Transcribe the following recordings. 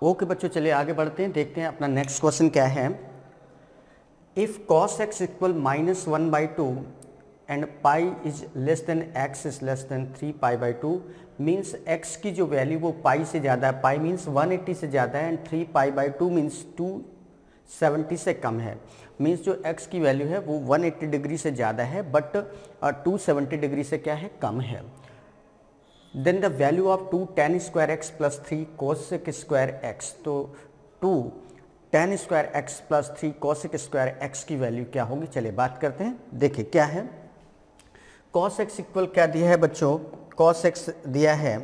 Okay बच्चों, चलिए आगे बढ़ते हैं, देखते हैं अपना नेक्स्ट क्वेश्चन क्या है। If cos x equal -1/2 and pi is less than x is less than 3π/2 means x की जो वैल्यू वो पाई से ज़्यादा है, पाई मीन्स 180 से ज़्यादा है एंड 3π/2 मीन्स 270 से कम है। मीन्स जो x की वैल्यू है वो 180 डिग्री से ज़्यादा है बट 270 डिग्री से क्या है, कम है। Then the value of 2 tan square x plus 3 cosec square x, तो 2 tan square x plus 3 cosec square x की वैल्यू क्या होगी, चलिए बात करते हैं। देखिए क्या है, cos x इक्वल क्या दिया है बच्चों, cos x दिया है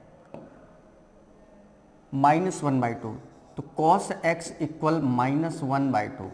-1/2, तो cos x इक्वल -1/2।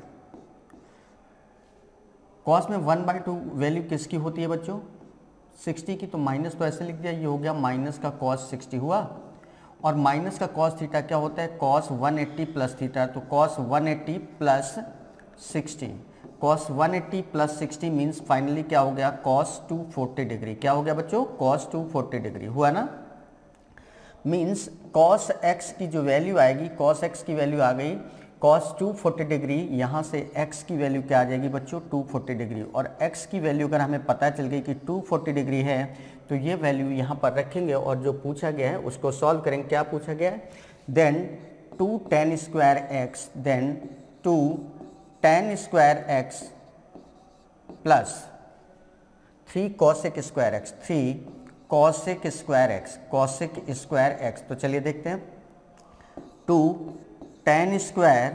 cos में 1/2 वैल्यू किसकी होती है बच्चों, 60 की, तो माइनस तो ऐसे लिख दिया, ये हो गया माइनस का cos 60 हुआ, और माइनस का cos थीटा क्या होता है, cos 180 प्लस थीटा, तो cos 180 plus 60, cos 180 plus 60 means finally क्या हो गया, cos 240 डिग्री। क्या हो गया बच्चों, cos 240 डिग्री हुआ ना। मीन्स cos x की जो वैल्यू आएगी, cos x की वैल्यू आ गई cos 240 डिग्री, यहाँ से x की वैल्यू क्या आ जाएगी बच्चों, 240 डिग्री, और x की वैल्यू अगर हमें पता चल गई कि 240 डिग्री है तो ये वैल्यू यहाँ पर रखेंगे और जो पूछा गया है उसको सॉल्व करेंगे। क्या पूछा गया है, then 2 tan square x, then 2 tan square x plus 3 cosec square x, 3 cosec square x, cosec square x. तो चलिए देखते हैं, 2 tan स्क्वायर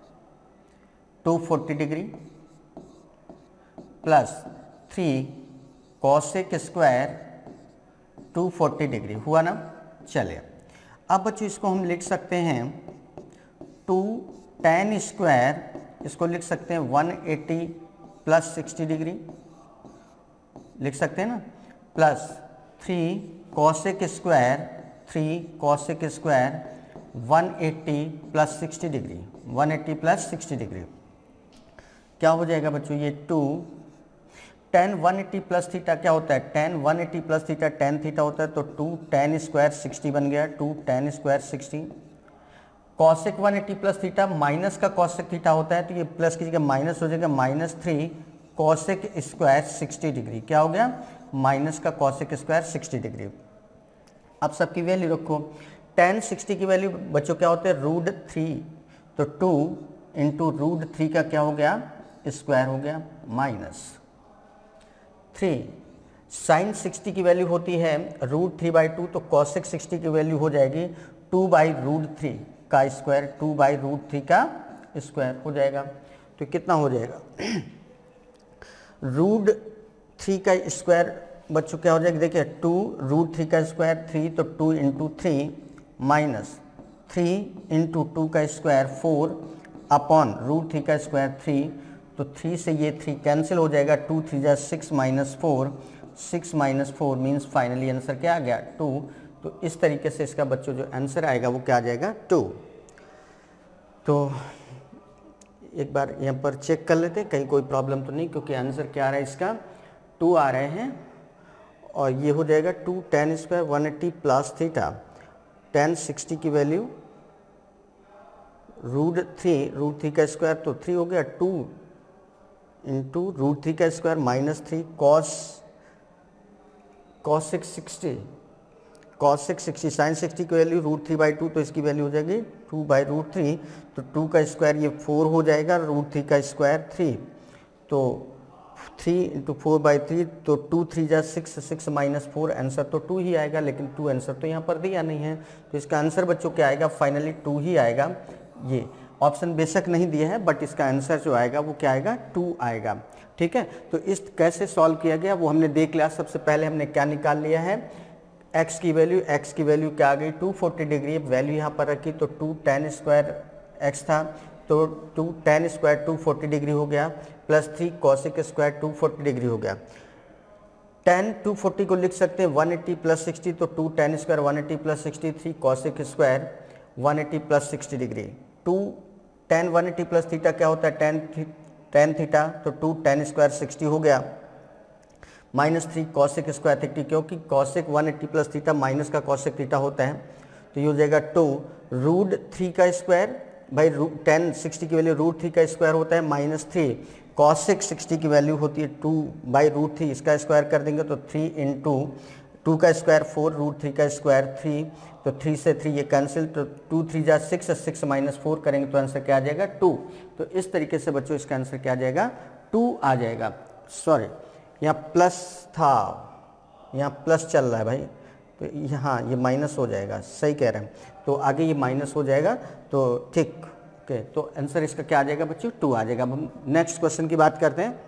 240 degree plus 3 cosec square 240 degree हुआ ना। चलिए अब बच्चों इसको हम लिख सकते हैं 2 tan स्क्वायर, इसको लिख सकते हैं 180 प्लस 60 डिग्री लिख सकते हैं ना, plus 3 cosec square, 3 cosec square 180 plus 60 degree, 180 plus 60 degree क्या हो जाएगा बच्चों, ये 2 tan 180 प्लस थीटा क्या होता है, tan 180 plus theta tan theta होता है, तो 2 tan स्क्वायर 60 बन गया, 2 tan square 60। cosec 180 plus theta minus का cosec थीटा होता है, तो ये प्लस की जगह माइनस हो जाएगा, -3 cosec स्क्वायर 60 डिग्री। क्या हो गया, माइनस का cosec स्क्वायर 60 डिग्री। अब सबकी वैल्यू रखो, tan 60 की वैल्यू बच्चों क्या होते हैं, √3, तो 2 इंटू √3 का क्या हो गया, स्क्वायर हो गया, -3। sin 60 की वैल्यू होती है √3/2, तो cosec 60 की वैल्यू हो जाएगी 2/√3 का स्क्वायर, 2/√3 का स्क्वायर हो जाएगा। तो कितना हो जाएगा, √3 का स्क्वायर बच्चों क्या हो जाएगा, देखिए 2 √3 का स्क्वायर 3, तो 2 इंटू 3 माइनस 3 इंटू 2 का स्क्वायर 4 अपॉन √3 का स्क्वायर 3, तो 3 से ये 3 कैंसिल हो जाएगा, 2 3 जा 6 minus 4, 6 minus 4 means finally answer क्या आ गया, 2। तो इस तरीके से इसका बच्चों जो आंसर आएगा वो क्या आ जाएगा, 2। तो एक बार यहाँ पर चेक कर लेते हैं कहीं कोई प्रॉब्लम तो नहीं, क्योंकि आंसर क्या आ रहा है इसका, 2 आ रहे हैं, और ये हो जाएगा 2 tan square 180 plus theta, tan 60 की वैल्यू √3 का स्क्वायर, तो 3 हो गया, 2 इंटू √3 का स्क्वायर -3 cosec 60 sin 60 की वैल्यू √3/2, तो इसकी वैल्यू हो जाएगी 2/√3, तो 2 का स्क्वायर ये 4 हो जाएगा, √3 का स्क्वायर 3, तो 3 इंटू 4/3, तो 2 3 जा 6, 6 माइनस 4, आंसर तो 2 ही आएगा, लेकिन 2 आंसर तो यहाँ पर दिया नहीं है, तो इसका आंसर बच्चों क्या आएगा, फाइनली 2 ही आएगा। ये ऑप्शन बेशक नहीं दिया है बट इसका आंसर जो आएगा वो क्या आएगा, 2 आएगा। ठीक है, तो इस कैसे सॉल्व किया गया वो हमने देख लिया। सबसे पहले हमने क्या निकाल लिया है, x की वैल्यू क्या आ गई, 240 डिग्री, वैल्यू यहाँ पर रखी, तो 2 tan स्क्वायर x था, तो 2 tan स्क्वायर 240 डिग्री हो गया, प्लस 3 cosec स्क्वायर 240 डिग्री हो गया। tan 240 को लिख सकते हैं 180 प्लस 60, तो 2 tan square 180 plus 60, 3 cosec square 180 plus 60 degree. 2 tan 180 plus theta क्या होता है, tan थीटा, तो 2 tan स्क्वायर 60 हो गया, -3 cosec स्क्वायर 30, क्योंकि cosec 180 प्लस थीटा माइनस का cosec थीटा होता है, तो तो ये हो जाएगा 2 रूट 3 का स्क्वायर, भाई 10 60 की वैल्यू रूट 3 का स्क्वायर होता है -3 cos 60 की वैल्यू होती है 2/√3, इसका स्क्वायर कर देंगे तो 3 इंटू 2 का स्क्वायर 4 रूट 3 का स्क्वायर 3, तो 3 से 3 ये कैंसिल, तो 2 3 जा 6, 6 - 4 करेंगे तो आंसर क्या आ जाएगा 2। तो इस तरीके से बच्चों इसका आंसर क्या आ जाएगा 2 आ जाएगा। सॉरी यहाँ प्लस था, यहाँ प्लस चल रहा है भाई, तो यहाँ ये माइनस हो जाएगा, सही कह रहे हैं, तो आगे ये माइनस हो जाएगा, तो ठीक ओके। तो आंसर इसका क्या आ जाएगा बच्चों 2 आ जाएगा। अब हम नेक्स्ट क्वेश्चन की बात करते हैं।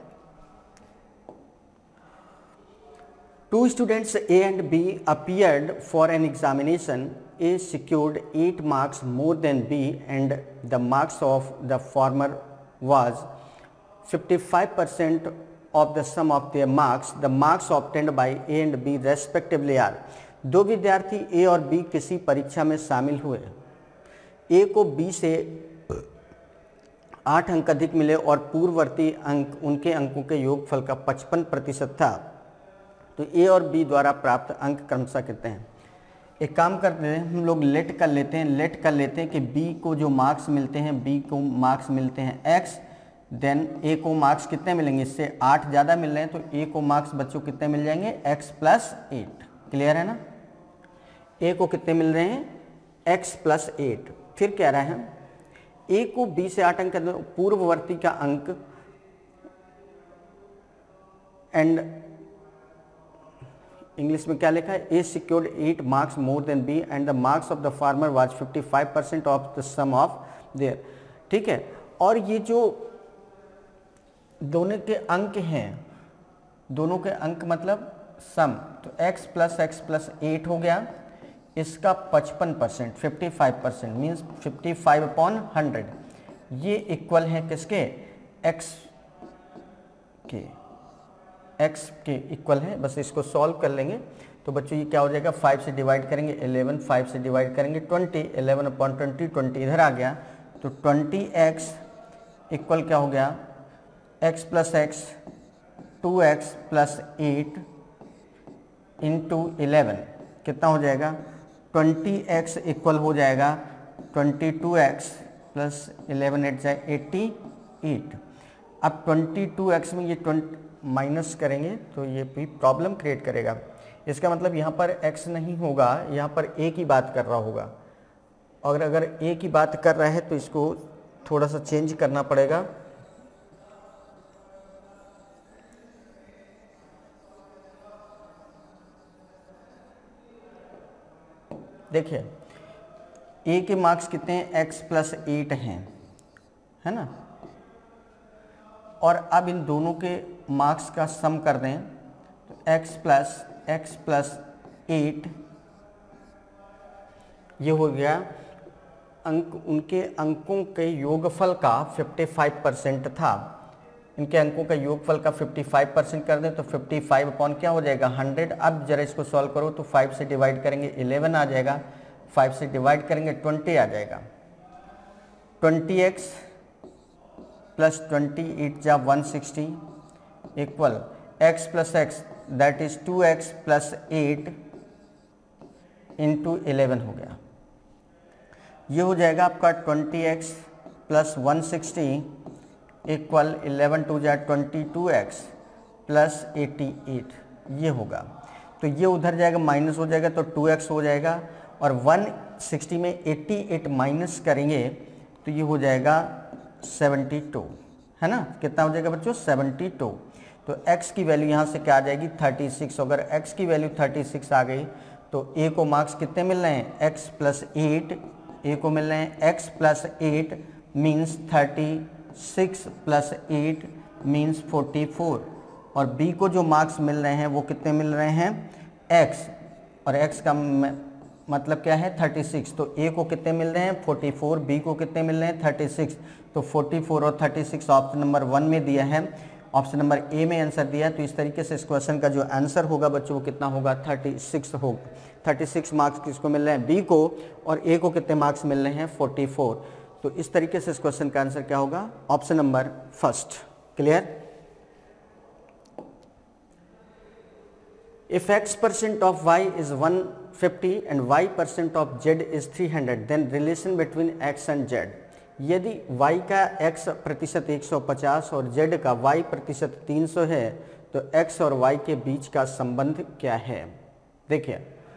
2 students A and B appeared for an examination. A secured 8 marks more than B and the marks of the former was 55% of the sum of their marks. The marks obtained by A and B respectively are. दो विद्यार्थी A और B किसी परीक्षा में शामिल हुए। A को B से 8 अंक अधिक मिले और पूर्ववर्ती अंक उनके अंकों के योगफल का 55% था, तो ए और बी द्वारा प्राप्त अंक क्रमशः कितने हैं। एक काम करते हैं हम लोग लेट कर लेते हैं कि बी को जो मार्क्स मिलते हैं, बी को मार्क्स मिलते हैं एक्स, देन ए को मार्क्स कितने मिलेंगे, इससे 8 ज़्यादा मिल रहे हैं, तो ए को मार्क्स बच्चों कितने मिल जाएंगे x+8। क्लियर है ना। ए को कितने मिल रहे हैं x+8। फिर कह रहे हैं ए को बी से 8 अंक पूर्ववर्ती का अंक एंड इंग्लिश में क्या लिखा है, A secured 8 marks more than B and the marks of the former was 55% of the sum of their. ठीक है, और ये जो दोनों के अंक हैं, दोनों के अंक मतलब सम, तो x+8 हो गया, इसका 55% 55% मीन्स 55/100, ये इक्वल है किसके x के इक्वल है। बस इसको सॉल्व कर लेंगे तो बच्चों ये क्या हो जाएगा, 5 से डिवाइड करेंगे 11, 5 से डिवाइड करेंगे 20, 11/20, 20 इधर आ गया, तो 20x इक्वल क्या हो गया x+x 2x+8 इंटू 11 कितना हो जाएगा, 20x इक्वल हो जाएगा 22x + 11 8 जाए 88। अब 22x में ये 20 माइनस करेंगे तो ये भी प्रॉब्लम क्रिएट करेगा। इसका मतलब यहाँ पर x नहीं होगा, यहाँ पर a की बात कर रहा होगा, और अगर a की बात कर रहा है तो इसको थोड़ा सा चेंज करना पड़ेगा। देखिए a के मार्क्स कितने हैं, x+8 हैं, है ना, और अब इन दोनों के मार्क्स का सम कर दें तो x+8 ये हो गया अंक, उनके अंकों के योगफल का 55% था, इनके अंकों का योगफल का 55% कर दें तो 55 अपॉन क्या हो जाएगा 100। अब जरा इसको सॉल्व करो तो 5 से डिवाइड करेंगे 11 आ जाएगा, 5 से डिवाइड करेंगे 20 आ जाएगा, 20x + 28 जा 160 equal x+x that is 2x+8 into 11 हो गया। ये हो जाएगा आपका 20x + 160 इक्वल 11 2 जा 22x + 88 ये होगा। तो ये उधर जाएगा माइनस हो जाएगा तो 2x हो जाएगा, और 160 में 88 माइनस करेंगे तो ये हो जाएगा 72, है ना। कितना हो जाएगा बच्चों 72। तो x की वैल्यू यहाँ से क्या आ जाएगी 36। अगर x की वैल्यू 36 आ गई तो a को मार्क्स कितने मिल रहे हैं x+8, a को मिल रहे हैं x+8 मीन्स 36 + 8 मीन्स 44, और b को जो मार्क्स मिल रहे हैं वो कितने मिल रहे हैं x, और x का मतलब क्या है 36, तो a को कितने मिल रहे हैं 44, b को कितने मिल रहे हैं 36, तो 44 और 36 ऑप्शन नंबर 1 में दिया है, ऑप्शन नंबर ए में आंसर दिया है। तो इस तरीके से इस क्वेश्चन का जो आंसर होगा बच्चों वो कितना होगा 36 होगा। 36 मार्क्स किसको मिल रहे हैं बी को, और ए को कितने मार्क्स मिल रहे हैं 44। तो इस तरीके से इस क्वेश्चन का आंसर क्या होगा option number first. Clear. If x% of y is 1 150 and y% of z is 300, then relation between x and z. यदि y का x प्रतिशत 150 और z का y प्रतिशत 300 है तो x और y के बीच का संबंध क्या है? देखिए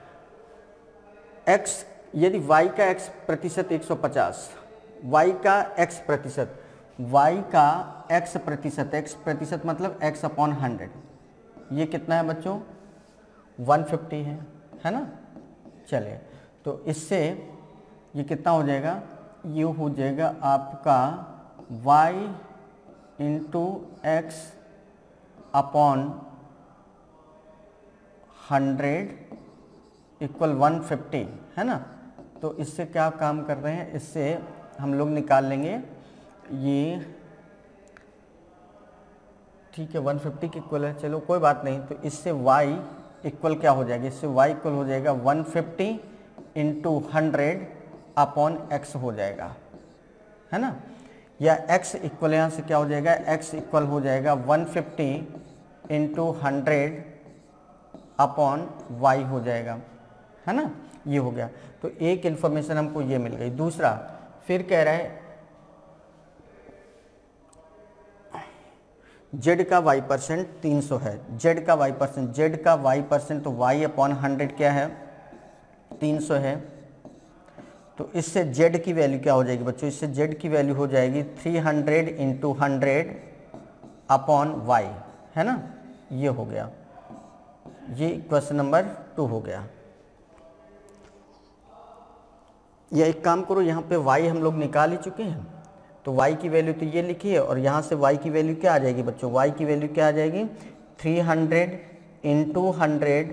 x, यदि y का x प्रतिशत 150, y का x प्रतिशत, y का x प्रतिशत मतलब x अपॉन 100, ये कितना है बच्चों? 150 है ना। चलिए तो इससे ये कितना हो जाएगा? ये हो जाएगा आपका y into x upon 100 equal 150 है ना। तो इससे क्या काम कर रहे हैं? इससे हम लोग निकाल लेंगे ये, ठीक है 150 की इक्वल है, चलो कोई बात नहीं। तो इससे y इक्वल क्या हो जाएगा? इससे y इक्वल हो जाएगा 150 इंटू 100 अपॉन x हो जाएगा, है ना। या x इक्वल यहाँ से क्या हो जाएगा? x इक्वल हो जाएगा 150 इंटू 100 अपॉन y हो जाएगा, है ना। ये हो गया। तो एक इन्फॉर्मेशन हमको ये मिल गई। दूसरा फिर कह रहा है z का y% 300 है, z का y% तो y अपॉन 100 क्या है? 300 है। तो इससे z की वैल्यू क्या हो जाएगी बच्चों? इससे z की वैल्यू हो जाएगी 300 इंटू 100 अपॉन y, है ना। ये हो गया, ये क्वेश्चन नंबर 2 हो गया। या एक काम करो, यहाँ पे y हम लोग निकाल ही चुके हैं, तो y की वैल्यू तो ये लिखी है और यहाँ से y की वैल्यू क्या आ जाएगी बच्चों? y की वैल्यू क्या आ जाएगी? 300 इंटू 100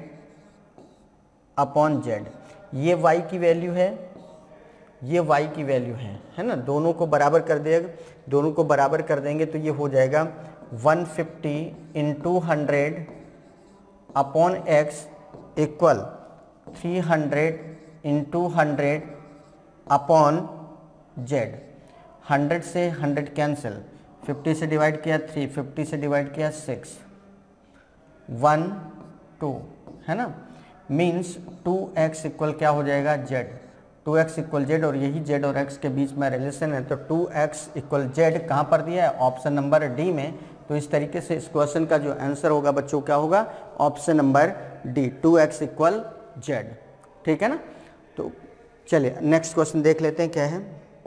अपॉन z। ये y की वैल्यू है, ये y की वैल्यू है ना। दोनों को बराबर कर देगा, दोनों को बराबर कर देंगे तो ये हो जाएगा 150 into 100 upon x equal 300 into 100 upon z। 100 से 100 कैंसिल, 50 से डिवाइड किया 3, 50 से डिवाइड किया 6, 1 2, है ना। मीन्स 2x इक्वल क्या हो जाएगा? z। 2x इक्वल z, और यही z और x के बीच में रिलेशन है। तो 2x इक्वल z कहाँ पर दिया है? ऑप्शन नंबर डी में। तो इस तरीके से इस क्वेश्चन का जो आंसर होगा बच्चों क्या होगा? Option number D, 2x equal z। ठीक है ना। तो चलिए नेक्स्ट क्वेश्चन देख लेते हैं क्या है।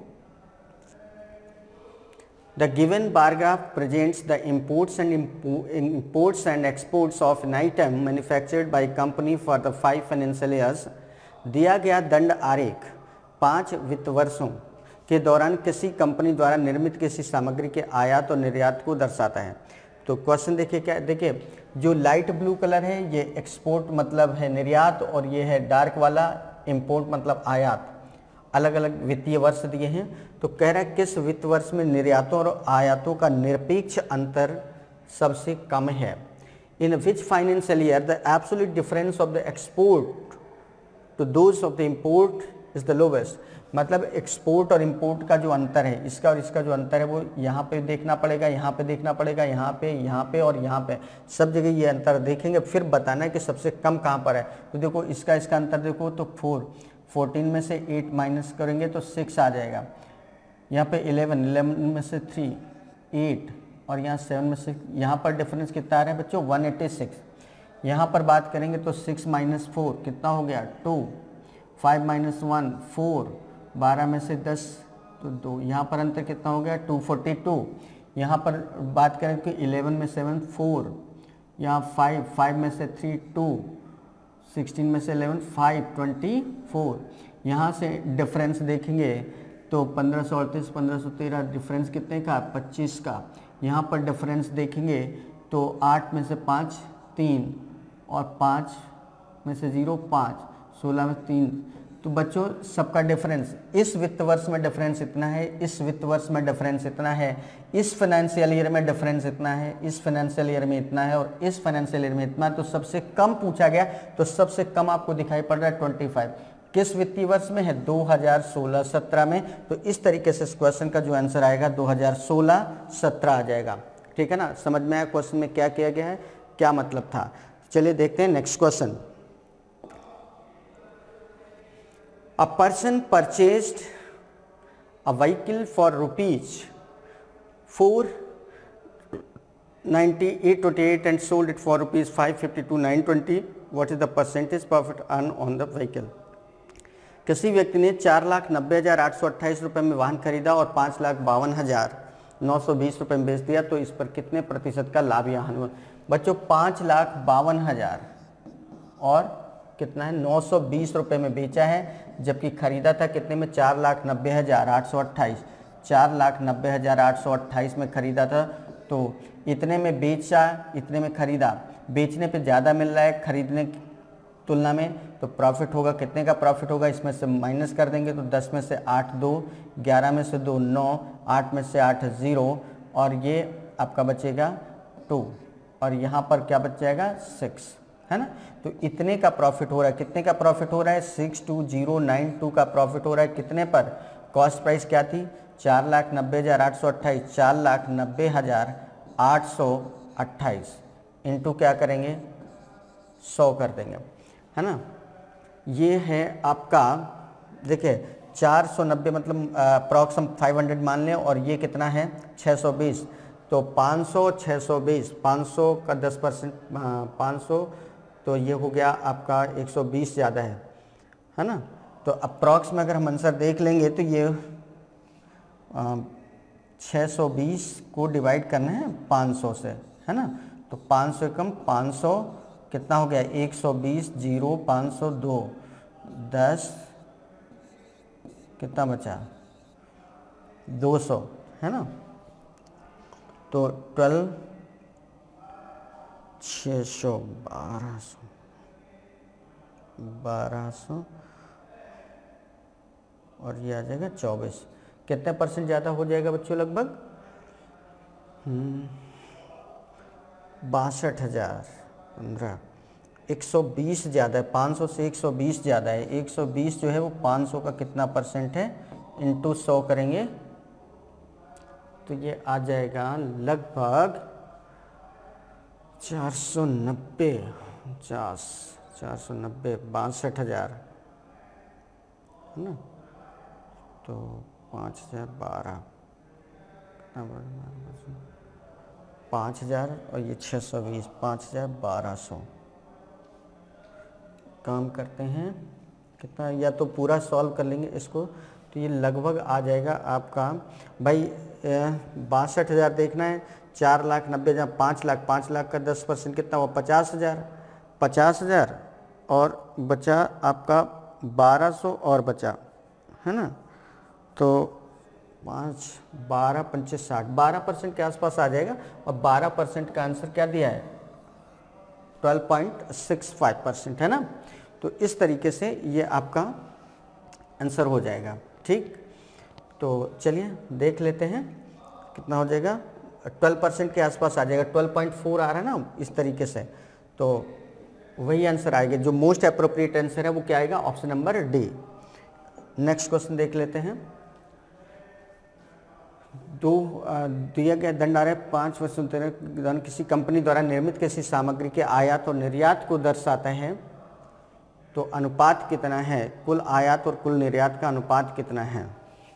The given bar graph presents the imports and exports of an item manufactured by company for the 5 financial years। दिया गया दंड आरेख 5 वित्त वर्षों के दौरान किसी कंपनी द्वारा निर्मित किसी सामग्री के आयात और निर्यात को दर्शाता है। तो क्वेश्चन देखिए क्या, देखिए जो लाइट ब्लू कलर है ये एक्सपोर्ट मतलब है निर्यात, और ये है डार्क वाला इंपोर्ट मतलब आयात। अलग अलग वित्तीय वर्ष दिए हैं। तो कह रहा है किस वित्त वर्ष में निर्यातों और आयातों का निरपेक्ष अंतर सबसे कम है। In which financial year the absolute difference of the export to those of the import is the lowest. मतलब एक्सपोर्ट और इंपोर्ट का जो अंतर है, इसका और इसका जो अंतर है वो यहाँ पे देखना पड़ेगा, यहाँ पे देखना पड़ेगा, यहाँ पे और यहाँ पे, सब जगह ये अंतर देखेंगे, फिर बताना है कि सबसे कम कहाँ पर है। तो देखो इसका अंतर देखो तो 14 में से 8 माइनस करेंगे तो 6 आ जाएगा। यहाँ पे 11 में से 3 8, और यहाँ 7 में से, यहाँ पर डिफरेंस कितना आ रहा है बच्चों? 186। यहाँ पर बात करेंगे तो 6 माइनस 4 कितना हो गया? 2, 5 माइनस 1 4, 12 में से 10 तो 2, यहाँ पर अंतर कितना हो गया? 242। यहाँ पर बात करें कि 11 में 7 4, यहाँ 5 में से 3 2, 16 में से 11 5 24। यहाँ से डिफरेंस देखेंगे तो 1538 1513 डिफरेंस कितने का? 25 का। यहाँ पर डिफरेंस देखेंगे तो 8 में से 5 3, और 5 में से 0 5, 16 में 3। तो बच्चों सबका डिफरेंस इस वित्त वर्ष में डिफरेंस इतना है, इस वित्त वर्ष में डिफरेंस इतना है, इस फाइनेंशियल ईयर में डिफरेंस इतना है, इस फाइनेंशियल ईयर में इतना है, और इस फाइनेंशियल ईयर में इतना। तो सबसे कम पूछा गया, तो सबसे कम आपको दिखाई पड़ रहा है 25। किस वित्तीय वर्ष में है? 2016-17 में। तो इस तरीके से इस क्वेश्चन का जो आंसर आएगा 2016-17 आ जाएगा। ठीक है ना। समझ में आया क्वेश्चन में क्या किया गया है, क्या मतलब था। चलिए देखते हैं next question. A person purchased a vehicle for ₹498.28 and sold it for ₹552,920. What is the percentage profit earned on the vehicle? किसी व्यक्ति ने 4,90,828 रुपये में वाहन खरीदा और 5,52,920 रुपये में बेच दिया, तो इस पर कितने प्रतिशत का लाभ या हानि हुआ? बच्चों 5,52,000 और कितना है 920 रुपये में बेचा है, जबकि खरीदा था कितने में 4,90,828, 4,90,828 में खरीदा था, तो इतने में बेचा, इतने में खरीदा, बेचने पे ज़्यादा मिल रहा है खरीदने की तुलना में, तो प्रॉफिट होगा, कितने का प्रॉफिट होगा? इसमें से माइनस कर देंगे तो 10 में से 8 2, 11 में से 2 9, 8 में से 8 0, और ये आपका बचेगा 2, और यहाँ पर क्या बच जाएगा 6, है ना। तो इतने का प्रॉफिट हो रहा है, कितने का प्रॉफिट हो रहा है? 62092 का प्रॉफिट हो रहा है। कितने पर? कॉस्ट प्राइस क्या थी? 4,90,828, 4,90,828 इंटू क्या करेंगे? 100 कर देंगे, है ना। ये है आपका, देखिए 490 मतलब अप्रॉक्सम 500 मान लें, और ये कितना है 620, तो 500 620, 500 का 10%, 500, तो ये हो गया आपका 120 ज़्यादा है ना। तो अप्रॉक्स में अगर हम आंसर देख लेंगे तो ये 620 को डिवाइड करना है 500 से, है ना। तो 500 कम 500 कितना हो गया? 120 0 502 10 कितना बचा? 200, है ना। तो 12 600 1200 और ये आ जाएगा 24। कितने परसेंट ज़्यादा हो जाएगा बच्चों? लगभग 62,000 15, 120 ज़्यादा है, 500 से 120 ज़्यादा है। 120 जो है वो 500 का कितना परसेंट है? इंटू 100 करेंगे तो ये आ जाएगा लगभग 490 62,000, है ना। तो 5,012 5,000 और ये 620, 5,1200 काम करते हैं कितना, या तो पूरा सॉल्व कर लेंगे इसको, तो ये लगभग आ जाएगा आपका भाई 62,000 देखना है, 4,90,000, 5 लाख, 5 लाख का 10% कितना हुआ? 50,000, 50,000 और बचा आपका 1,200 और बचा, है ना। तो 5 12 पंचे 60, 12% के आसपास आ जाएगा, और 12% का आंसर क्या दिया है? 12.65%, है ना। तो इस तरीके से ये आपका आंसर हो जाएगा, ठीक। तो चलिए देख लेते हैं कितना हो जाएगा। 12% के आसपास आ जाएगा, 12.4 आ रहा है ना, इस तरीके से। तो वही आंसर आएगा, जो मोस्ट अप्रोप्रिएट आंसर है वो क्या आएगा? Option number D. Next question देख लेते हैं। दिया गया दंड आ रहा है 5 वर्ष दौरान किसी कंपनी द्वारा निर्मित किसी सामग्री के आयात और निर्यात को दर्शाता है, तो अनुपात कितना है? कुल आयात और कुल निर्यात का अनुपात कितना है?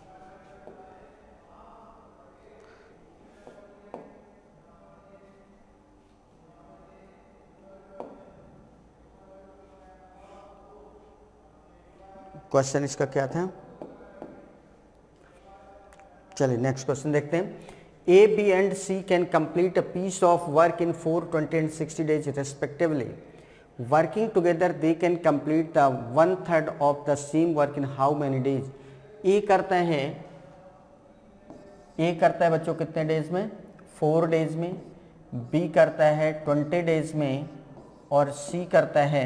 क्वेश्चन इसका क्या था? चलिए नेक्स्ट क्वेश्चन देखते हैं। A, B and C can complete a piece of work in 4, 20 and 60 days respectively. Working together they can complete the 1/3 of the same work in how many days? A करता है बच्चों कितने days में? 4 days में। B करता है 20 days में, और C करता है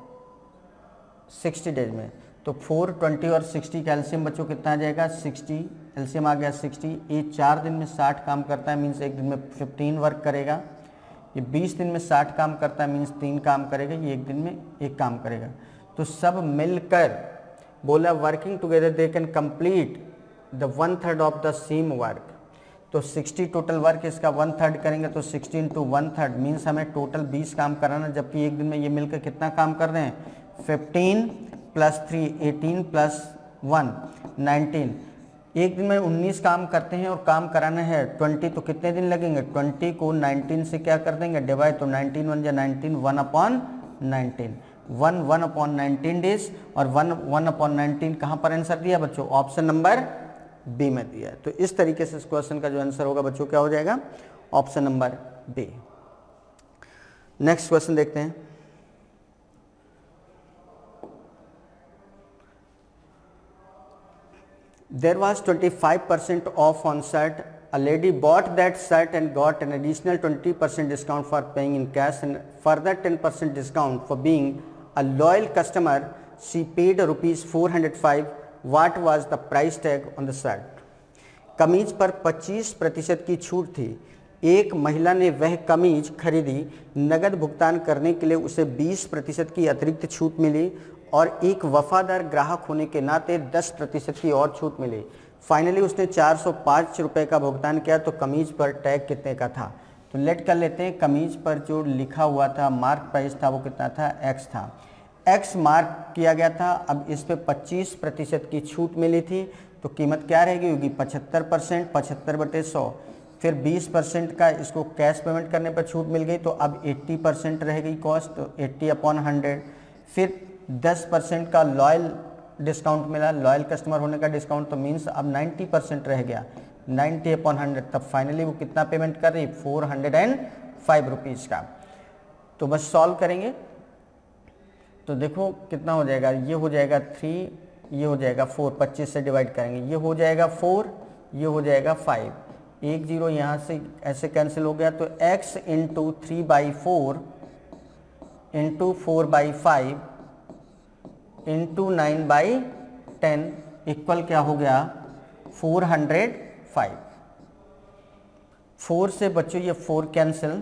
60 डेज में। तो 4, 20 और 60 का एलसीएम बच्चों कितना आ जाएगा? 60, एलसीएम आ गया 60। ये 4 दिन में 60 काम करता है, मीन्स एक दिन में 15 वर्क करेगा। ये 20 दिन में 60 काम करता है, मीन्स 3 काम करेगा। ये एक दिन में 1 काम करेगा। तो सब मिलकर बोला working together they can complete the 1/3 of the same work. तो 60 टोटल वर्क, इसका 1/3 करेंगे तो 60 × 1/3 मीन्स हमें टोटल 20 काम कराना, जबकि एक दिन में ये मिलकर कितना काम कर रहे हैं? 15 प्लस 3 18 प्लस 1 19। एक दिन में 19 काम करते हैं और काम कराना है 20, तो कितने दिन लगेंगे? 20 को 19 से क्या कर देंगे? डिवाइड, तो 19 1 जा 19, 1/19, 1/19 डेज। और 1/19 कहाँ पर आंसर दिया बच्चों? ऑप्शन नंबर बी में दिया है। तो इस तरीके से इस क्वेश्चन का जो आंसर होगा बच्चों क्या हो जाएगा? Option number B. Next question देखते हैं। There was 25% off on shirt. A lady bought that shirt and got an additional 20% discount for paying in cash and further 10% discount for being a loyal customer. She paid rupees 405. What was the price tag on the shirt? कमीज पर 25% की छूट थी। एक महिला ने वह कमीज खरीदी, नगद भुगतान करने के लिए उसे 20% की अतिरिक्त छूट मिली और एक वफादार ग्राहक होने के नाते 10% की और छूट मिली। फाइनली उसने 405 रुपये का भुगतान किया, तो कमीज पर टैग कितने का था? तो लेट कर लेते हैं। कमीज पर जो लिखा हुआ था मार्क प्राइस था वो कितना था? एक्स था। एक्स मार्क किया गया था। अब इस पे 25% की छूट मिली थी, तो कीमत क्या रहेगी? होगी 75%, 75/100। फिर 20% का इसको कैश पेमेंट करने पर छूट मिल गई, तो अब 80% रह गई कॉस्ट, तो 80/100। फिर 10% का लॉयल डिस्काउंट मिला, लॉयल कस्टमर होने का डिस्काउंट, तो मीन्स अब 90% रह गया, 90/100। तब फाइनली वो कितना पेमेंट कर रही? 405 रुपीज़ का। तो बस सॉल्व करेंगे तो देखो कितना हो जाएगा। ये हो जाएगा 3, ये हो जाएगा 4, 25 से डिवाइड करेंगे, ये हो जाएगा 4, ये हो जाएगा 5, 1 0 यहाँ से ऐसे कैंसिल हो गया। तो x into 3/4 into 4/5 into 9/10 equal क्या हो गया? 405। 4 से बच्चों ये 4 कैंसिल,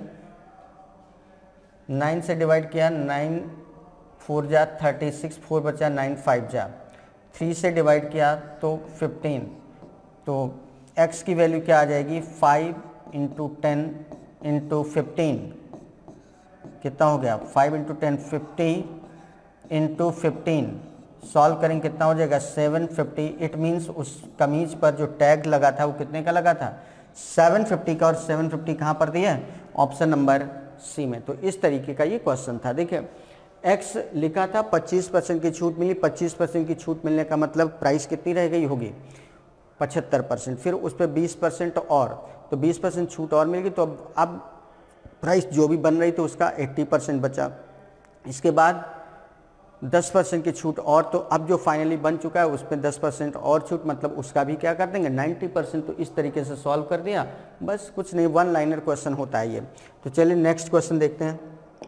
9 से डिवाइड किया, 9 4 जा 36, 4 बचा, 9 5 जा, 3 से डिवाइड किया तो 15। तो x की वैल्यू क्या आ जाएगी? 5 इंटू 10 इंटू 15 कितना हो गया? 5 इंटू 10 50 इंटू 15 सॉल्व करेंगे कितना हो जाएगा? 750। इट मीन्स उस कमीज पर जो टैग लगा था वो कितने का लगा था? 750 का। और 750 कहाँ पर दिया है? ऑप्शन नंबर सी में। तो इस तरीके का ये क्वेश्चन था। देखिए x लिखा था, 25% की छूट मिली। 25% की छूट मिलने का मतलब प्राइस कितनी रह गई होगी? 75%। फिर उस पर 20% और, तो 20% छूट और मिल गई, तो अब प्राइस जो भी बन रही थी उसका 80% बचा। इसके बाद 10% की छूट और, तो अब जो फाइनली बन चुका है उस पर 10% और छूट, मतलब उसका भी क्या कर देंगे? 90%। तो इस तरीके से सॉल्व कर दिया, बस कुछ नहीं, 1 लाइनर क्वेश्चन होता है ये। तो चलिए नेक्स्ट क्वेश्चन देखते हैं।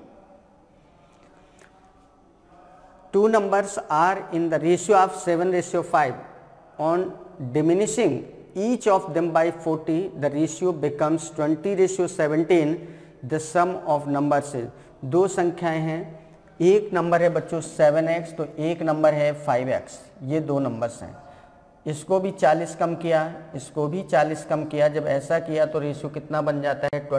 2 numbers are in the ratio of 7:5. On diminishing each of them by 40, the ratio becomes 20:17. The sum of numbers is, दो संख्याएं हैं, एक नंबर है बच्चों 7x, तो एक नंबर है 5x। ये दो नंबर्स हैं। इसको भी 40 कम किया, इसको भी 40 कम किया। जब ऐसा किया तो रेशियो कितना बन जाता है?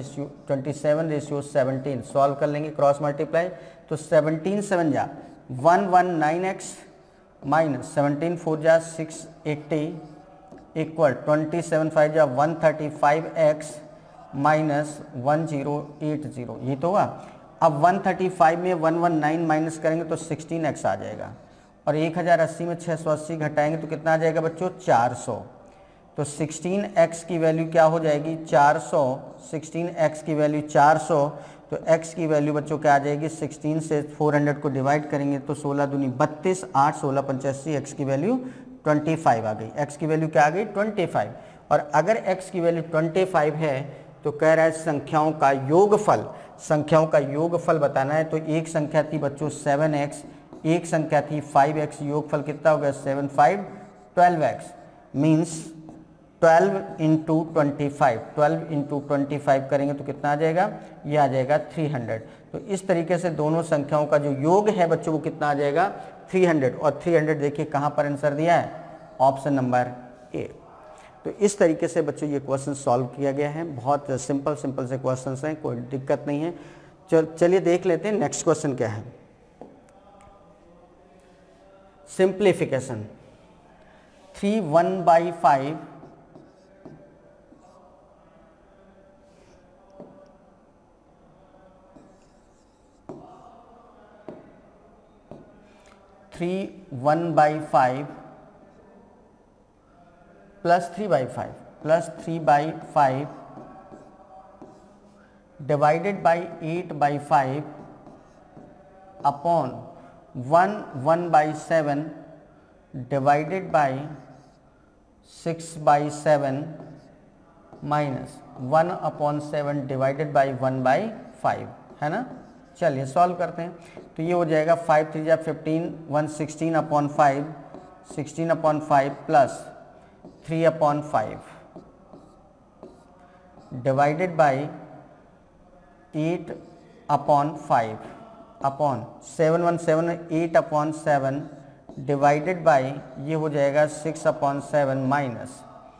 27:17। सॉल्व कर लेंगे, क्रॉस मल्टीप्लाई, तो 17 7 जा 119x माइनस 17 4 जा 680 इक्वल 27 5 जा 135x माइनस 1080। ये तो हुआ। अब 135 में 119 माइनस करेंगे तो 16x आ जाएगा, और 1080 में 680 घटाएंगे तो कितना आ जाएगा बच्चों? 400। तो 16x की वैल्यू क्या हो जाएगी? 400। 16x की वैल्यू 400, तो x की वैल्यू बच्चों क्या आ जाएगी? 16 से 400 को डिवाइड करेंगे तो 16 दूनी 32, 8 16 85, x की वैल्यू 25 आ गई। x की वैल्यू क्या आ गई? 25। और अगर x की वैल्यू 25 है तो कह रहा है संख्याओं का योगफल, संख्याओं का योगफल बताना है। तो एक संख्या थी बच्चों 7x, एक संख्या थी 5x, योगफल कितना हो गया? 7 5 12x, मीन्स 12 इंटू 25, 12 इंटू 25 करेंगे तो कितना आ जाएगा? ये आ जाएगा 300। तो इस तरीके से दोनों संख्याओं का जो योग है बच्चों वो कितना आ जाएगा? 300। और 300 देखिए कहाँ पर आंसर दिया है? Option number A. तो इस तरीके से बच्चों ये क्वेश्चन सॉल्व किया गया है। बहुत सिंपल से क्वेश्चन हैं, कोई दिक्कत नहीं है। चलिए देख लेते हैं नेक्स्ट क्वेश्चन क्या है। Simplification 3 1/5 3 1/5 plus 3/5 divided by 8/5 upon 1/7 divided by 6/7 minus 1/7 divided by 1/5 है ना। चलिए सॉल्व करते हैं। तो ये हो जाएगा 5 3 जा 15 116/5 16/5 plus 3/5 divided by 8/5 upon 7/7 8/7 divided by ये हो जाएगा 6/7 माइनस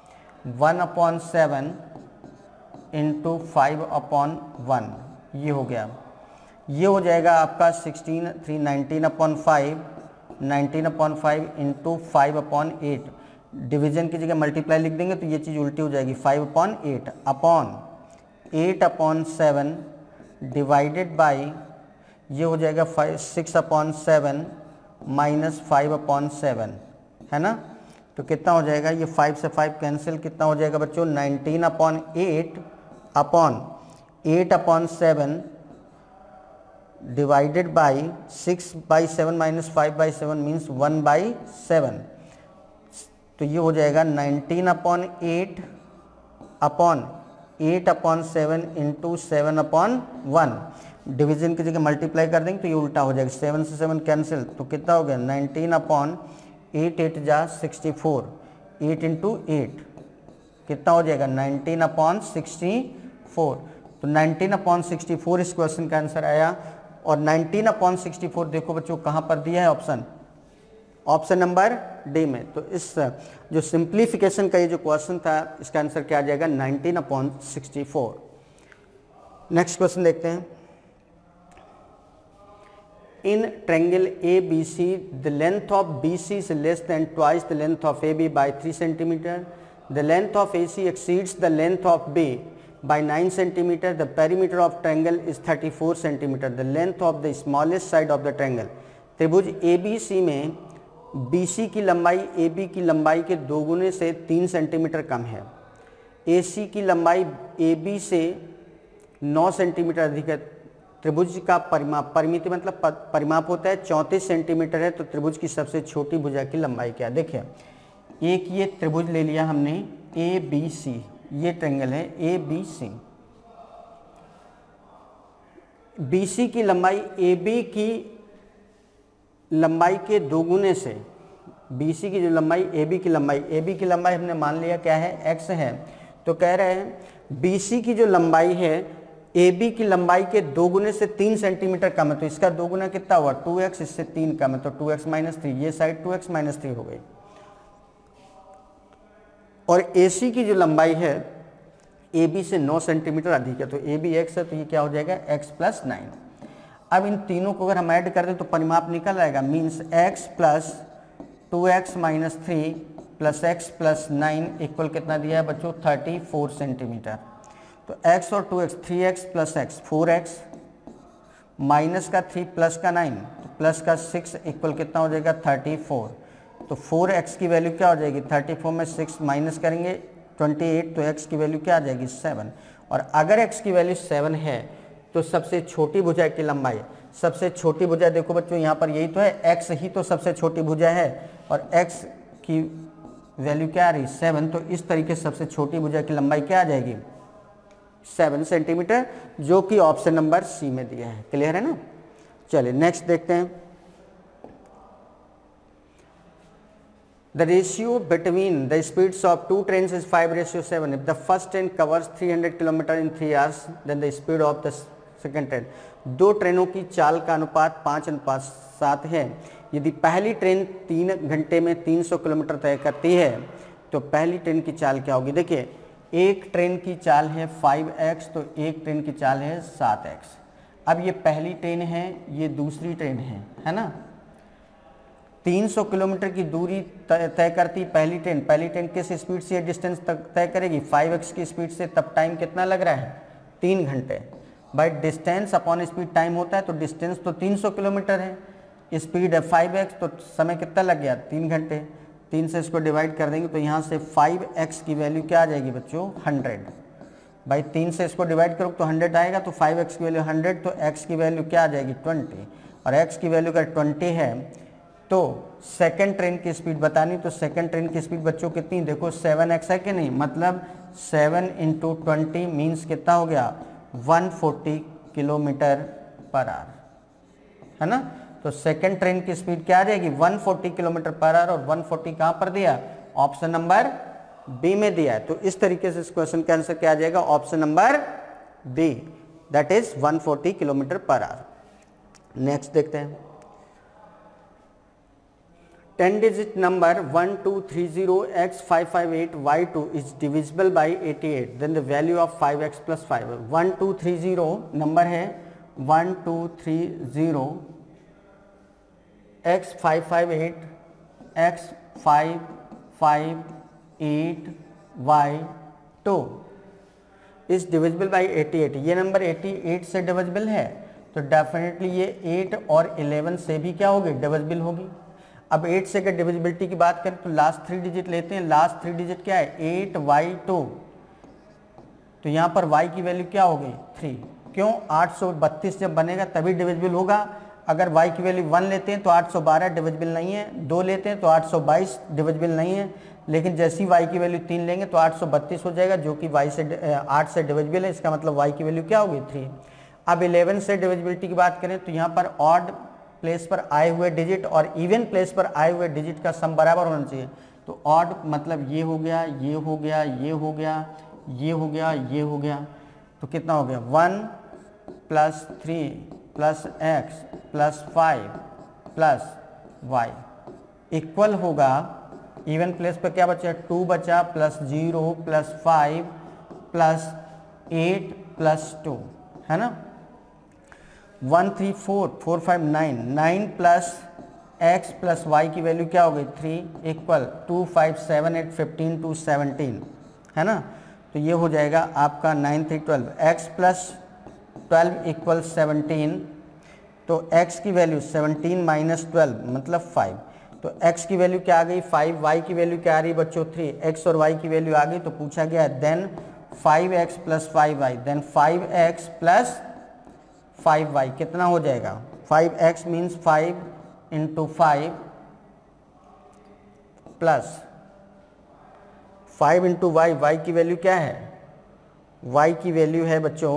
1/7 इंटू 5/1 ये हो गया। ये हो जाएगा आपका 16 3 19/5 19/5 इंटू 5/8 डिवीजन की जगह मल्टीप्लाई लिख देंगे तो ये चीज़ उल्टी हो जाएगी 5/8 अपॉन 8/7 डिवाइडेड बाई ये हो जाएगा 6/7 माइनस 5/7 है ना। तो कितना हो जाएगा, ये 5 से 5 कैंसिल, कितना हो जाएगा बच्चों 19/8 upon 8/7 divided by 6/7 minus 5/7 means 1/7। तो ये हो जाएगा 19/8 अपॉन 8/7 इंटू 7/1 डिवीजन की जगह मल्टीप्लाई कर देंगे तो ये उल्टा हो जाएगा 7 से 7 कैंसिल। तो कितना हो गया 19/8 8 जा 64 8 इंटू 8 कितना हो जाएगा 19/64। तो 19/64 इस क्वेश्चन का आंसर आया। और 19/64 देखो बच्चों कहाँ पर दिया है, ऑप्शन नंबर डी में। तो इस जो सिंप्लीफिकेशन का ये जो क्वेश्चन था इसका आंसर क्या आ जाएगा 19/64। नेक्स्ट क्वेश्चन देखते हैं। In triangle ABC the length of BC is less than twice the length of AB by 3 cm. The length of AC exceeds the length of B by 9 cm. The perimeter of triangle is 34 cm. The length of the smallest side of the triangle. त्रिभुज ABC में BC की लंबाई AB की लंबाई के 2 गुने से 3 centimetre कम है। AC की लंबाई AB से 9 सेंटीमीटर अधिक है। त्रिभुज का परिमिति मतलब परिमाप होता है 34 सेंटीमीटर है। तो त्रिभुज की सबसे छोटी भुजा की लंबाई क्या है। देखिए एक ये त्रिभुज ले लिया हमने ABC, ये ट्रायंगल है ABC। BC की लंबाई AB की लंबाई के 2 गुने से, BC की जो लंबाई AB की लंबाई हमने मान लिया क्या है x है। तो कह रहे हैं BC की जो लंबाई है AB की लंबाई के 2 गुने से 3 सेंटीमीटर कम है। तो इसका 2 गुना कितना हुआ 2x, इससे 3 कम है तो 2x माइनस 3, ये साइड 2x माइनस 3 हो गई। और AC की जो लंबाई है AB से 9 सेंटीमीटर अधिक है। तो AB x है तो ये क्या हो जाएगा x प्लस 9। अब इन तीनों को अगर हम ऐड कर दें तो परिमाप निकल आएगा, means x plus 2x minus 3 plus x plus 9 equal कितना दिया है बच्चों 34 सेंटीमीटर। तो x और 2x 3x plus x 4x minus का 3 प्लस का 9 तो प्लस का 6 इक्वल कितना हो जाएगा 34। तो 4x की वैल्यू क्या हो जाएगी 34 में 6 माइनस करेंगे 28 तो x की वैल्यू क्या आ जाएगी 7। और अगर x की वैल्यू 7 है तो सबसे छोटी भुजा की लंबाई, सबसे छोटी भुजा देखो बच्चों यहाँ पर यही तो है, x ही तो सबसे छोटी भुजा है और x की वैल्यू क्या आ रही 7। तो इस तरीके से सबसे छोटी भुजा की लंबाई क्या आ जाएगी 7 सेंटीमीटर, जो कि ऑप्शन नंबर सी में दिया है। क्लियर है ना। चलिए नेक्स्ट देखते हैं। The ratio between the speeds of 2 trains is 5:7. If the first train covers 300 km in 3 hours, then the speed of the second train. 2 ट्रेनों की चाल का अनुपात 5:7 है। यदि पहली ट्रेन 3 घंटे में 300 किलोमीटर तय करती है तो पहली ट्रेन की चाल क्या होगी। देखिए एक ट्रेन की चाल है 5x तो एक ट्रेन की चाल है 7x। अब ये पहली ट्रेन है, ये दूसरी ट्रेन है ना। 300 किलोमीटर की दूरी तय करती पहली ट्रेन किस स्पीड से डिस्टेंस तक तय करेगी? 5x की स्पीड से। तब टाइम कितना लग रहा है? 3 घंटे। भाई डिस्टेंस अपॉन स्पीड टाइम होता है, तो डिस्टेंस तो 300 किलोमीटर है, स्पीड है 5x, तो समय कितना लग गया? 3 घंटे। 3 से इसको डिवाइड कर देंगे तो यहाँ से 5x की वैल्यू क्या आ जाएगी बच्चों? 100। भाई 3 से इसको डिवाइड करो तो 100 आएगा, तो 5x की वैल्यू 100, तो x की वैल्यू क्या आ जाएगी? 20। और x की वैल्यू अगर 20 है तो सेकंड ट्रेन की स्पीड बतानी, तो सेकंड ट्रेन की स्पीड बच्चों कितनी? देखो 7x है कि नहीं, मतलब 7 × 20 मीन्स कितना हो गया? 140 किलोमीटर पर आवर, है ना। तो सेकंड ट्रेन की स्पीड क्या आ जाएगी? 140 किलोमीटर पर आवर। और 140 कहाँ पर दिया? ऑप्शन नंबर बी में दिया है। तो इस तरीके से इस क्वेश्चन का आंसर क्या आ जाएगा? Option number B, that is 140 kilometre per hour. Next देखते हैं। 10 digit number 1230x558y2 is divisible by 88, then the value of 5x plus 5। 1230 number है, 1230x558 x558y2 is divisible by 88। ये नंबर 88 से डिविजिबल है, तो डेफिनेटली ये 8 और 11 से भी क्या होगी? डिविजिबल होगी। अब 8 से अगर डिविजिबिलिटी की बात करें तो लास्ट 3 डिजिट लेते हैं। लास्ट 3 डिजिट क्या है? 8y2, तो यहाँ पर y की वैल्यू क्या हो गई? 3। क्यों? 832 जब बनेगा तभी डिविजिबल होगा। अगर y की वैल्यू 1 लेते हैं तो 812 डिविजिबल नहीं है, 2 लेते हैं तो 822 डिविजिबल नहीं है, लेकिन जैसी y की वैल्यू 3 लेंगे तो 832 हो जाएगा, जो कि 8 से डिविजिबल है। इसका मतलब y की वैल्यू क्या होगी? 3। अब 11 से डिविजिबिलिटी की बात करें तो यहाँ पर ऑड प्लेस पर आए हुए डिजिट और इवन प्लेस पर आए हुए डिजिट का सम बराबर होना चाहिए। तो ऑड मतलब ये हो गया, ये हो गया, ये हो गया, ये हो गया, ये हो गया, तो कितना हो गया? 1 + 3 + x + 5 + y इक्वल होगा, इवन प्लेस पर क्या बचा? 2 बचा, +0 +5 +8 +2, है ना। 1 3 4 4 5 9 9 + x + y की वैल्यू क्या हो गई? 3 इक्वल 2 5 7 8 15 2 17, है ना। तो ये हो जाएगा आपका 9 3 12 x + 12 = 17। तो x की वैल्यू 17 - 12 मतलब 5। तो x की वैल्यू क्या आ गई? 5। y की वैल्यू क्या आ रही बच्चों? 3। x और y की वैल्यू आ गई, तो पूछा गया then 5x + 5y, then 5x + 5y कितना हो जाएगा? 5x means 5 × 5 plus 5 × y। y की वैल्यू क्या है? y की वैल्यू है बच्चों,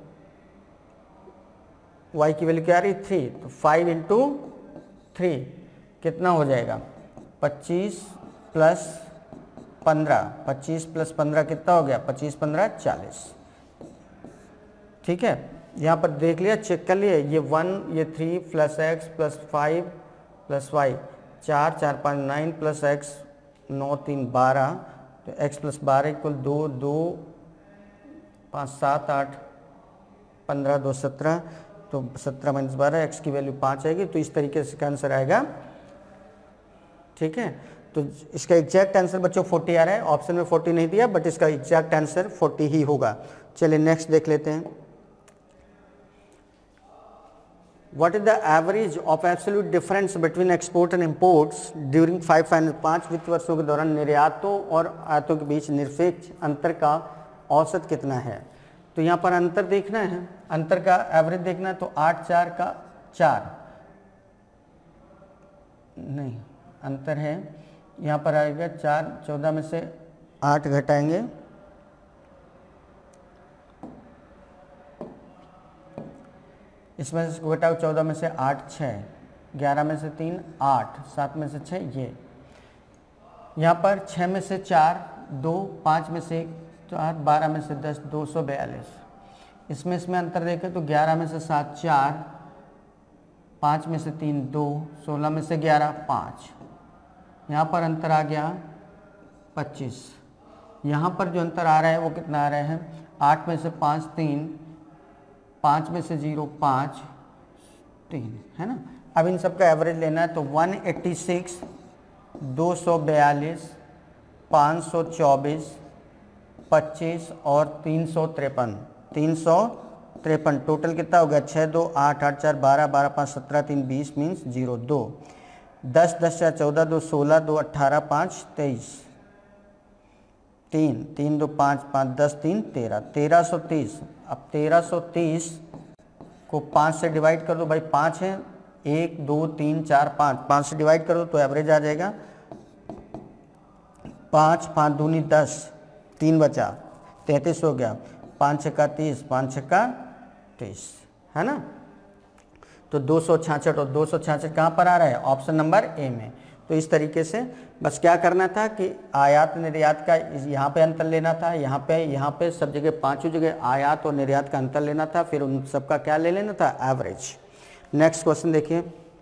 y की वैल्यू क्या आ रही? 3। तो 5 × 3 कितना हो जाएगा? 25 + 15, 25 + 15 कितना हो गया? 25 × 15 40। ठीक है, यहाँ पर देख लिया, चेक कर लिया। ये 1, ये 3 + x + 5 + y 4 4 5 9 + x 9 3 12, तो x + 12 = 2 2 5 7 8 15 2 17, तो 17 - 12 x की वैल्यू 5 आएगी। तो इस तरीके से इसका आंसर आएगा। ठीक है, तो इसका एग्जैक्ट आंसर बच्चों 40 आ रहा है। ऑप्शन में 40 नहीं दिया, बट इसका एग्जैक्ट आंसर 40 ही होगा। चलिए नेक्स्ट देख लेते हैं। What is the average of absolute difference between export and imports during 5 वित्त वर्षों के दौरान निर्यातों और आयातों के बीच निरपेक्ष अंतर का औसत कितना है? तो यहाँ पर अंतर देखना है, अंतर का एवरेज देखना है, तो 8 4 का 4 नहीं, अंतर है यहाँ पर आएगा 4 14 में से 8 घटाएंगे, इसमें से घटाओ 14 में से 8 6, 11 में से 3 8, 7 में से 6 ये, यहाँ पर 6 में से 4 2, 5 में से 4, 12 में से 10 242। इसमें अंतर देखें तो 11 में से 7 4, 5 में से 3 2, 16 में से 11 5, यहाँ पर अंतर आ गया 25। यहाँ पर जो अंतर आ रहा है वो कितना आ रहा है? 8 में से 5 3, 5 में से 0 5 3, है ना। अब इन सब का एवरेज लेना है तो 186, 242, 524, 25 और 353, 353 टोटल कितना हो गया 6 2 8 8 4 12 12 5 17 3 20 मीन्स 0 2 10 10 4 14 2 16 2 18 5 23 3 3 2 5 5 10 3 13 1330। अब 1330 को 5 से डिवाइड कर दो भाई, 5 है 1 2 3 4 5, 5 से डिवाइड कर दो तो एवरेज आ जाएगा 5 5 दूनी 10, 3 बचा 33 हो गया, 5 छक्का 30, 5 छक्का 30 है ना। तो 266 और 266 कहाँ पर आ रहा है, ऑप्शन नंबर ए में। तो इस तरीके से बस क्या करना था कि आयात निर्यात का यहाँ पे अंतर लेना था, यहाँ पे सब जगह पांचों जगह आयात और निर्यात का अंतर लेना था, फिर उन सबका क्या ले लेना था, एवरेज। नेक्स्ट क्वेश्चन देखिए,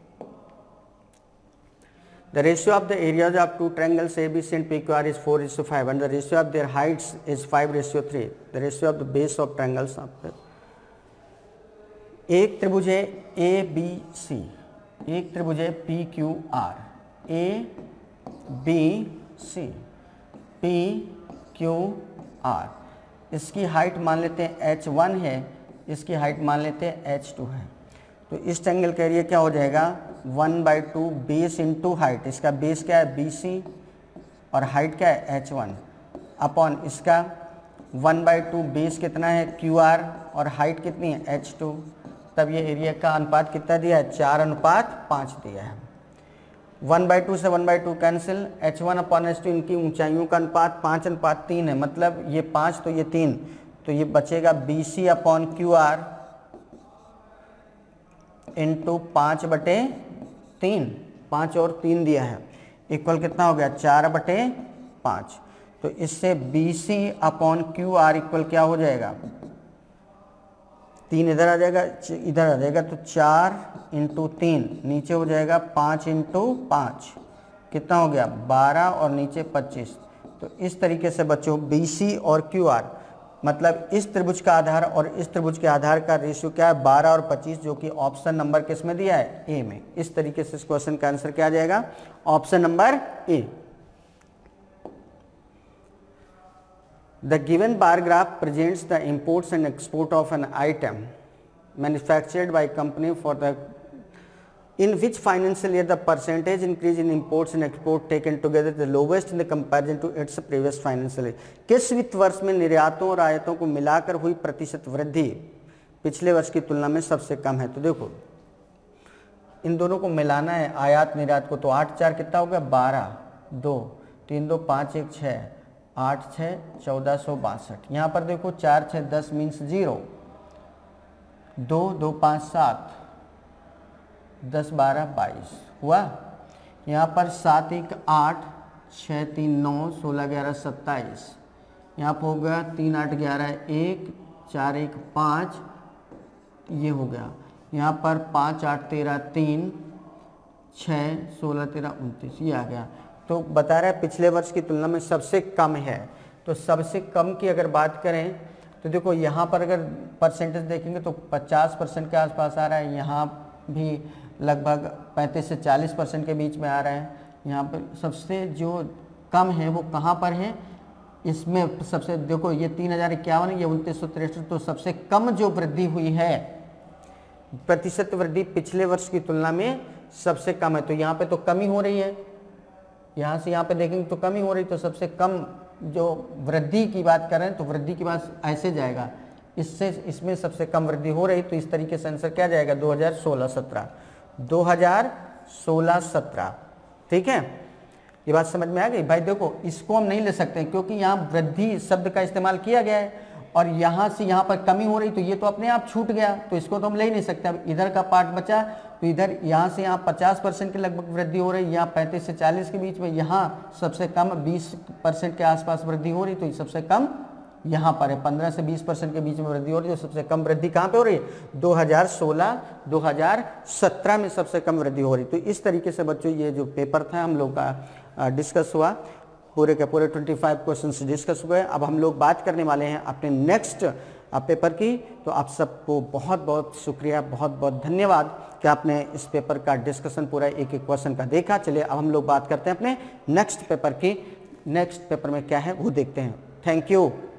the ratio of the areas of two triangles ABC and PQR is 4:5 and the ratio of their heights is 5:3. The ratio of the base of triangles एक त्रिभुज है ABC, एक त्रिभुज है PQR, ABC PQR, इसकी height मान लेते हैं H1 है, इसकी हाइट मान लेते हैं H2 है। तो इस ट्रायंगल का एरिया क्या हो जाएगा 1/2 बेस इंटू हाइट, इसका बेस क्या है BC और हाइट क्या है H1 अपॉन इसका 1/2 बेस कितना है QR और हाइट कितनी है H2। तब ये एरिया का अनुपात कितना दिया है 4:5 दिया है। 1/2 से 1/2 कैंसिल, H1 अपॉन H2 इनकी ऊंचाइयों का अनुपात 5:3 है, मतलब ये 5 तो ये 3, तो ये बचेगा BC अपॉन QR इंटू 5/3, 5 और 3 दिया है, इक्वल कितना हो गया 4/5। तो इससे BC अपॉन QR इक्वल क्या हो जाएगा, 3 इधर आ जाएगा, इधर आ जाएगा, तो 4 इंटू 3 नीचे हो जाएगा 5 इंटू 5 कितना हो गया 12 और नीचे 25। तो इस तरीके से बच्चों BC और QR मतलब इस त्रिभुज का आधार और इस त्रिभुज के आधार का रेशियो क्या है 12 और 25, जो कि ऑप्शन नंबर किस में दिया है ए में। इस तरीके से इस क्वेश्चन का आंसर क्या आ जाएगा option number A. The given bar graph presents the imports and export of an item manufactured by company for the in which financial year the percentage increase in imports and export taken together the lowest in the comparison to its previous financial year। किस वित्त वर्ष में निर्यातों और आयातों को मिलाकर हुई प्रतिशत वृद्धि पिछले वर्ष की तुलना में सबसे कम है। तो देखो इन दोनों को मिलाना है आयात निर्यात को, तो 8 4 कितना हो गया 12, 2 3 2 5 1 6 8 6 1462। यहाँ पर देखो 4 6 10 मीन्स 0, 2 2 5 7 10 12 22 हुआ। यहाँ पर 7 1 8 6 3 9 16 11 27, यहाँ पर हो गया 3 8 11 1 4 1 5, ये हो गया। यहाँ पर 5 8 13 3 6 16 13 29, ये आ गया। तो बता रहा है पिछले वर्ष की तुलना में सबसे कम है। तो सबसे कम की अगर बात करें तो देखो यहाँ पर अगर परसेंटेज देखेंगे तो 50% के आसपास आ रहा है, यहाँ भी लगभग 35 से 40% के बीच में आ रहा है। यहाँ पर सबसे जो कम है वो कहाँ पर है, इसमें सबसे देखो ये 3051 ये 2963, तो सबसे कम जो वृद्धि हुई है प्रतिशत वृद्धि पिछले वर्ष की तुलना में सबसे कम है। तो यहाँ पे तो कमी हो रही है, यहाँ से यहाँ पे देखेंगे तो कमी हो रही, तो सबसे कम जो वृद्धि की बात कर रहे हैं तो वृद्धि की बात ऐसे जाएगा, इससे इसमें सबसे कम वृद्धि हो रही। तो इस तरीके से आंसर क्या जाएगा 2016-17, 2016-17। ठीक है, ये बात समझ में आ गई भाई। देखो इसको हम नहीं ले सकते क्योंकि यहाँ वृद्धि शब्द का इस्तेमाल किया गया है और यहाँ से यहाँ पर कमी हो रही, तो ये तो अपने आप छूट गया, तो इसको तो हम ले ही नहीं सकते। अब इधर का पार्ट बचा, तो इधर यहाँ से यहाँ 50% के लगभग वृद्धि हो रही, यहाँ 35 से 40 के बीच में, यहाँ सबसे कम 20% के आसपास वृद्धि हो रही, तो ये सबसे कम यहाँ पर है। 15 से 20% के बीच में वृद्धि हो रही है। सबसे कम वृद्धि कहाँ पे हो रही है 2016-2017 में सबसे कम वृद्धि हो रही। तो इस तरीके से बच्चों ये जो पेपर था हम लोग का डिस्कस हुआ, पूरे के पूरे 25 क्वेश्चन डिस्कस हुए। अब हम लोग बात करने वाले हैं अपने नेक्स्ट पेपर की। तो आप सबको बहुत बहुत शुक्रिया, बहुत बहुत धन्यवाद कि आपने इस पेपर का डिस्कशन पूरा एक एक क्वेश्चन का देखा। चलिए अब हम लोग बात करते हैं अपने नेक्स्ट पेपर की। नेक्स्ट पेपर में क्या है वो देखते हैं। Thank you.